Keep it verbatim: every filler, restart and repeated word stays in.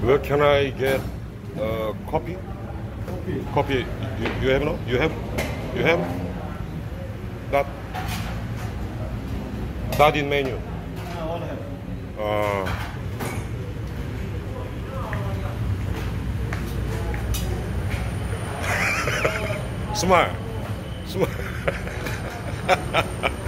Where can I get uh, coffee? Coffee. Coffee. You, you have no? You have? You have? That. That in menu. Ah, all have. Uh, smile. Smile.